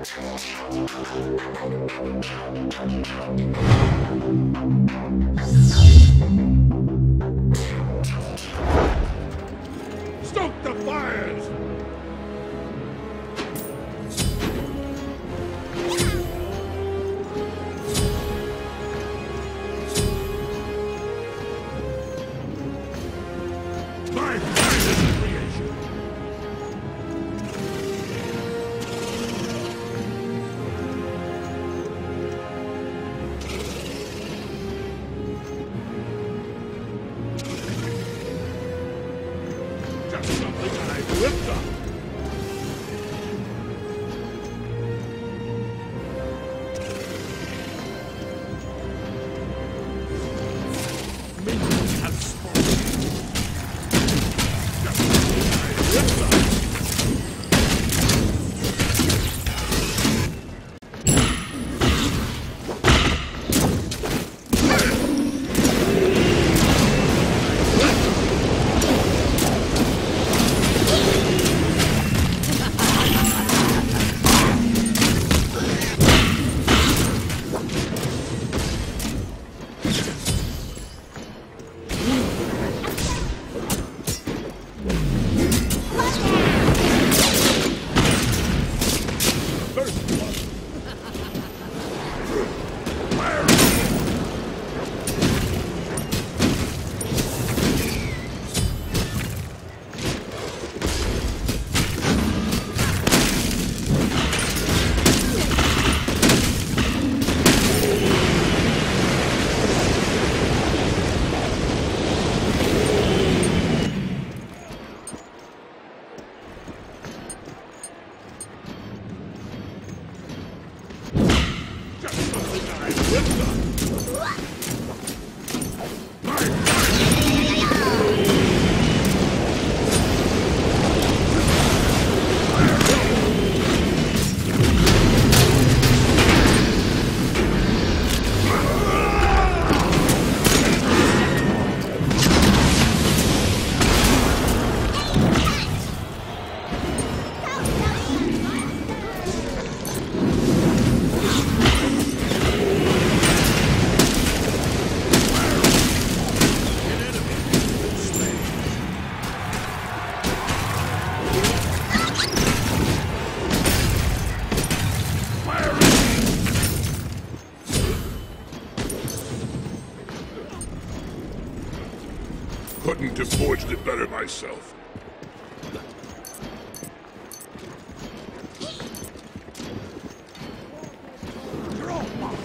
Stoke the fires! My finest creation! Just something I whipped up! Minions have spawned. Just something I whipped up! Couldn't have forged it better myself. You're all mine.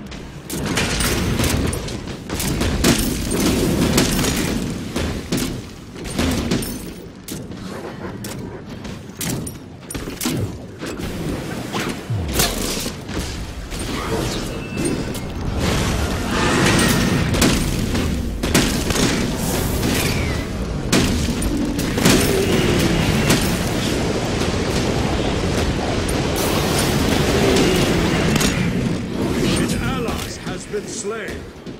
Been slain.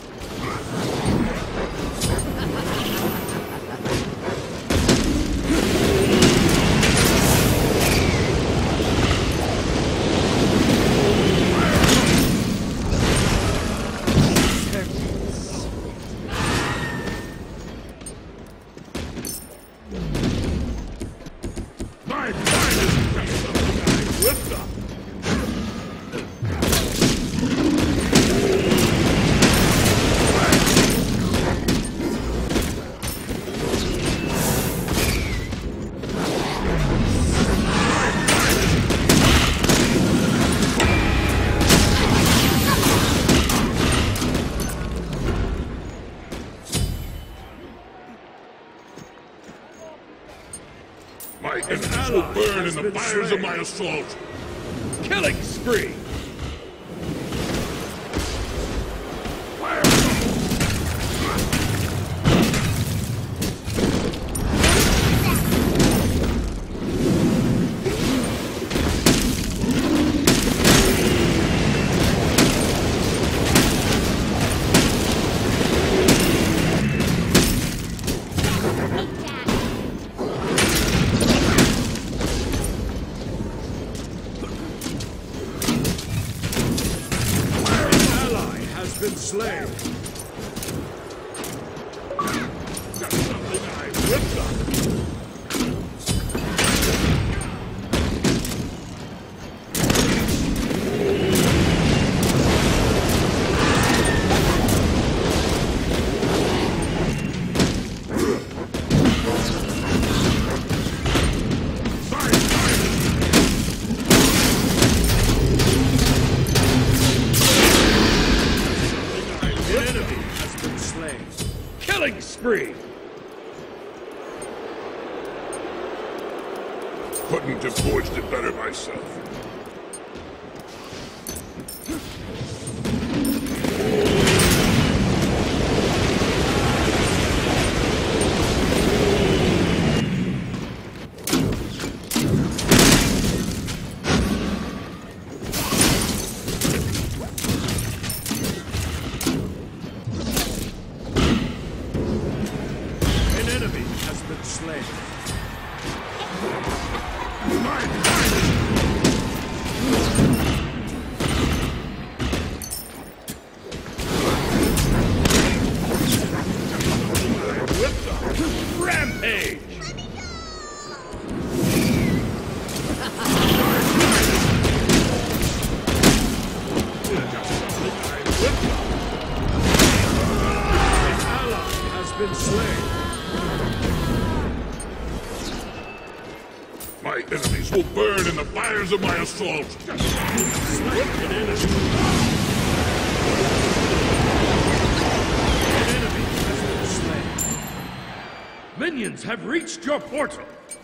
My finest piece of I whipped up. My enemies will burn in the fires of my assault! Killing spree! slain. Got something I whipped up. Killing spree! Couldn't have forged it better myself. Slain. Rampage! An ally has been slain. My enemies will burn in the fires of my assault! Slain an enemy. An enemy has been slain. Minions have reached your portal!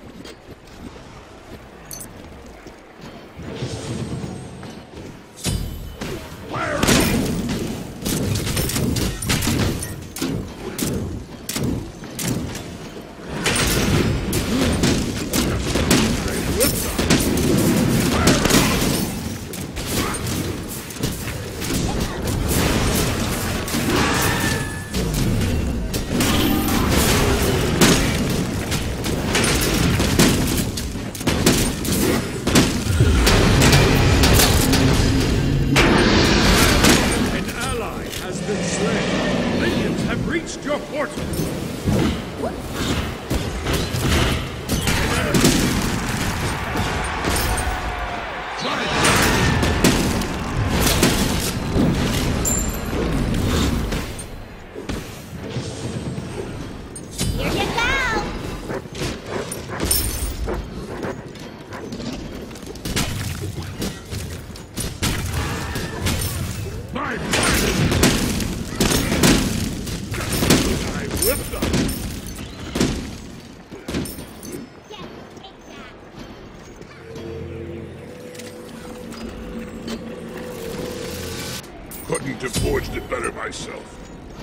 Fire! Reached your portal! Here you go! My whipped up! Couldn't have forged it better myself.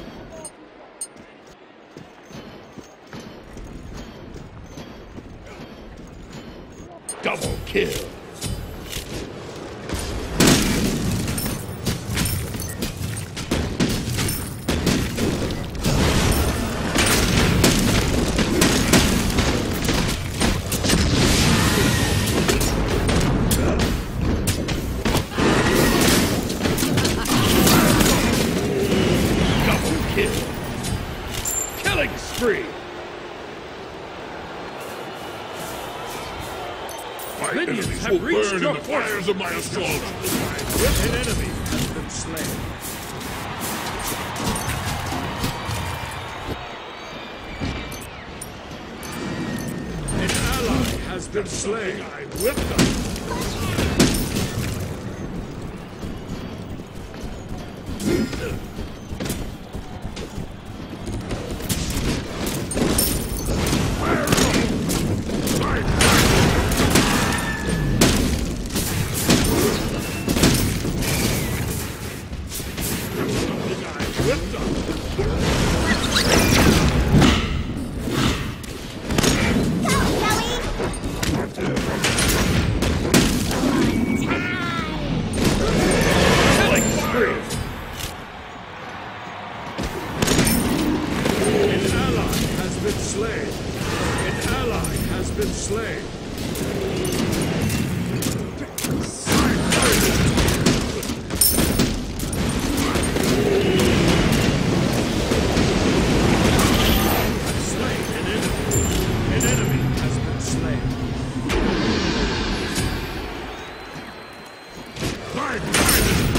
Double kill! Killing spree! My Minions enemies have will reached burn your in the fires of my assault! An enemy has been slain. An ally has been slain. I whipped up! My finest!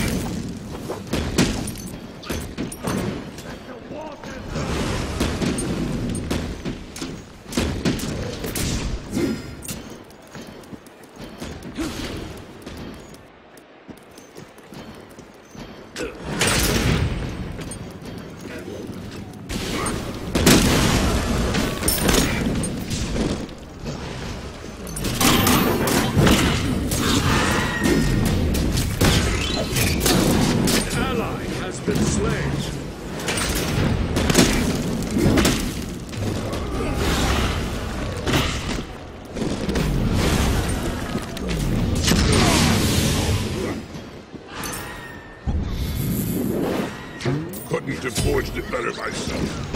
Couldn't have forged it better myself.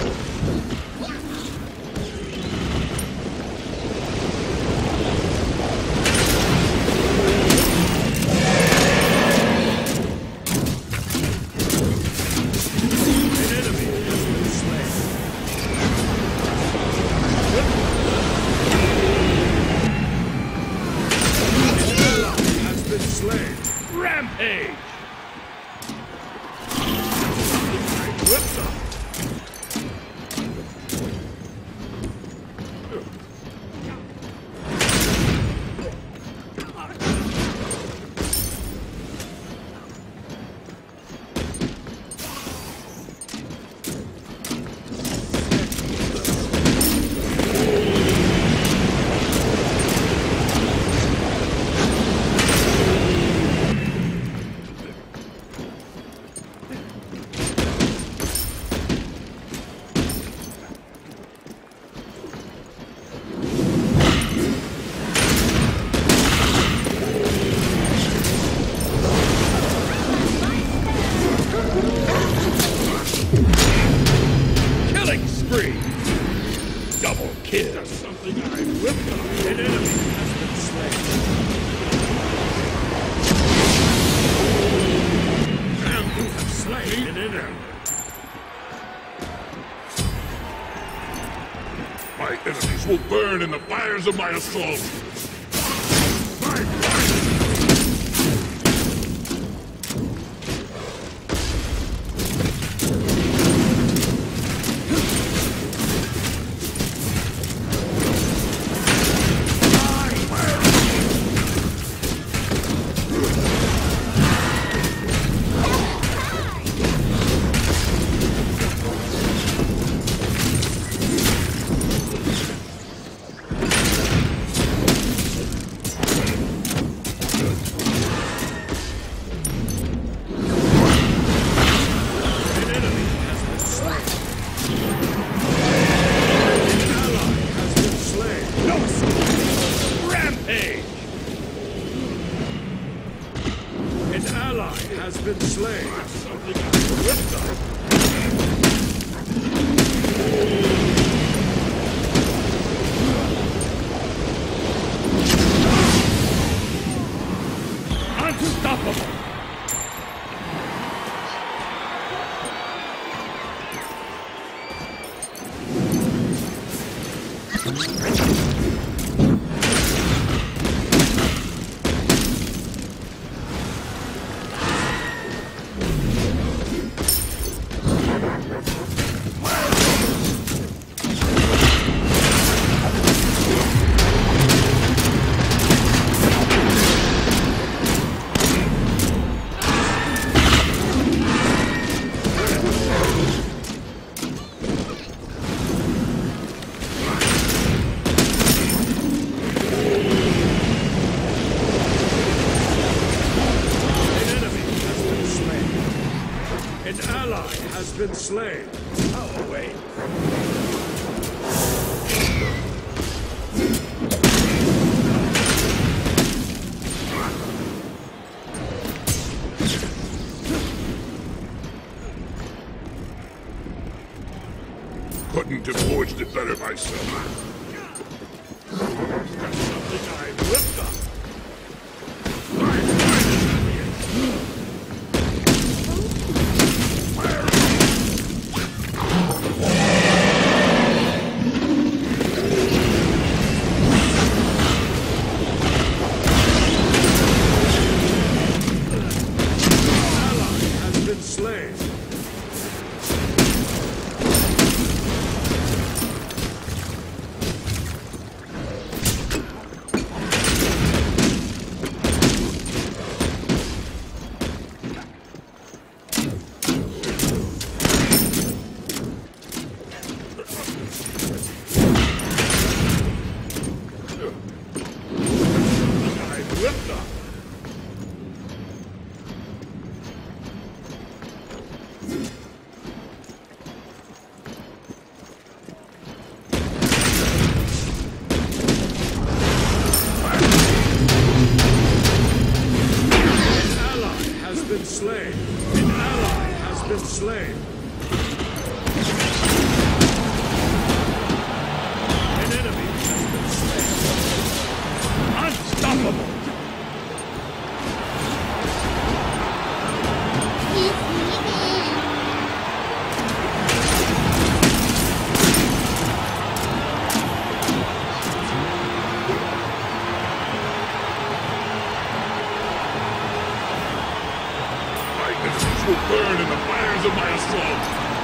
Rampage! My enemies will burn in the fires of my assault! Has been slain. Unstoppable! Has been slain. I'll away. Couldn't have forged it better myself. Got something I whipped up. slain. An ally has been slain. An enemy has been slain. Unstoppable! My enemies will burn in the fires of my assault!